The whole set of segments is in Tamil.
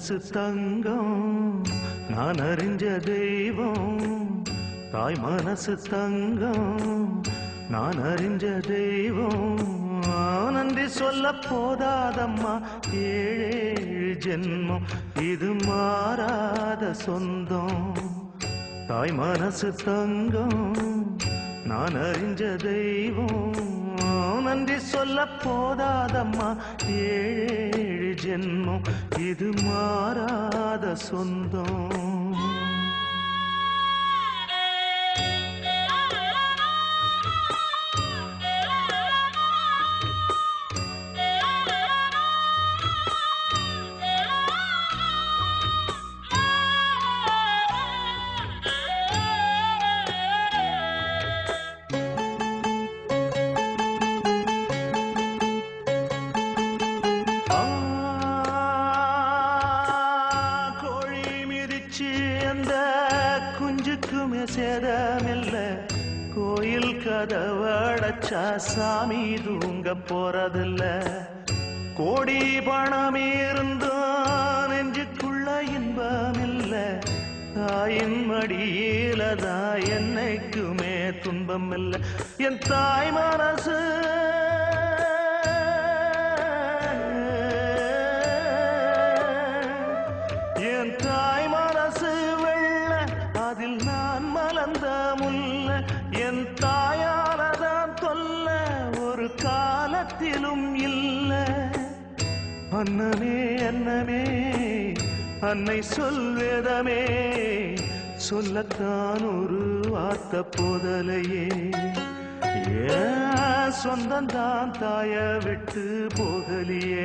மனசு தங்கம் நான் அறிஞ்ச தெய்வம் தாய் மனசு தங்கம் நான் அறிஞ்ச தெய்வம் நன்றி சொல்ல போதாதம்மா ஏழேழு ஜென்மம் இது மாறாத சொந்தம் தாய் மனசு தங்கம் நான் அறிஞ்ச தெய்வம் நன்றி சொல்ல போதாதம்மா ஏழேழு ஜென்மம் இது மாறாத சொந்தம் குஞ்சுக்குமே சேதமில்ல கோயில் கதவடைச்சா சாமி தூங்க போறதில்ல கோடி பணம் இருந்தும் நெஞ்சுக்குள்ள இன்பமில்ல தாயின் மடியிலதான் என்னைக்குமே துன்பம் இல்லை என் தாய் மனசு என் தாய் மனசு அதில் நான் மலர்ந்த முல்ல என் தாயாலதான் தொல்ல ஒரு காலத்திலும் இல்ல அன்னமே அன்னமே அன்னை சொல்வேதமே சொல்லத்தான் ஒரு வார்த்தை போதலையே ஏன் சொந்தந்தான் தாய விட்டு போகலியே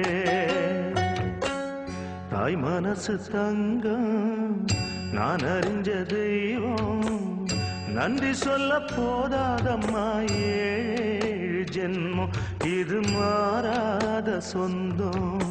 தாய் மனசு தங்கம் நான் அறிஞ்ச தெய்வம் நன்றி சொல்ல போதாதம்மா ஏழு ஜென்மம் இது மாறாத சொந்தம்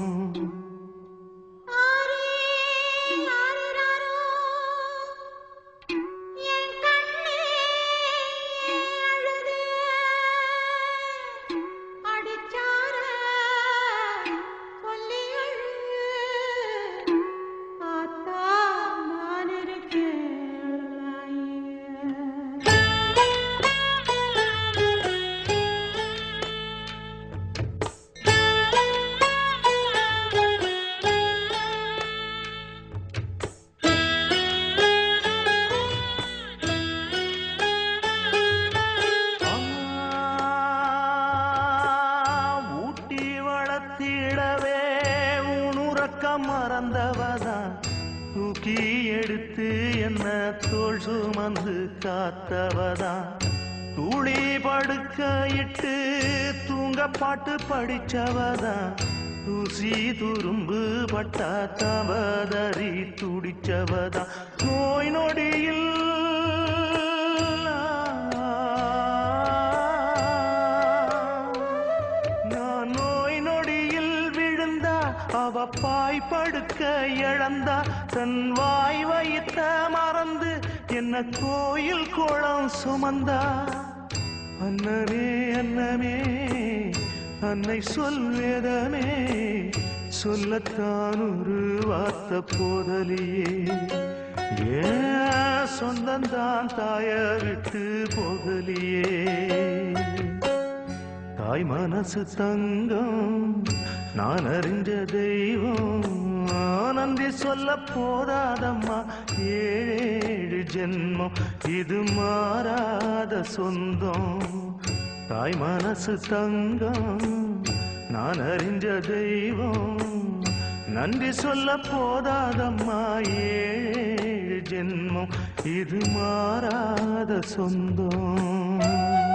மறந்தவதான் தூக்கி எடுத்து என்ன தோள் சுமந்து காத்தவதான் தூளி படுக்க இட்டு தூங்க பாட்டு படிச்சவதான் தூசி துரும்பு பட்டா தவதறி துடிச்சவதான் நோய் நொடியில் அவ பாய் படுக்க இழந்தா தன் வாய் வைத்த மறந்து என்ன கோயில் கோலம் சுமந்தா அன்னமே அன்னமே அன்னை சொல்வேதமே சொல்லத்தான் ஒரு வார்த்தை போதலியே ஏன் சொந்தந்தான் தாய விட்டு போகலியே தாய் மனசு தங்கம் நான் அறிஞ்ச தெய்வம் நன்றி சொல்ல போதாதம்மா ஏழேழு ஜென்மம் இது மாறாத சொந்தம் தாய் மனசு தங்கம் நான் அறிஞ்ச தெய்வம் நன்றி சொல்ல போதாதம்மா ஏழேழு ஜென்மம் இது மாறாத சொந்தம்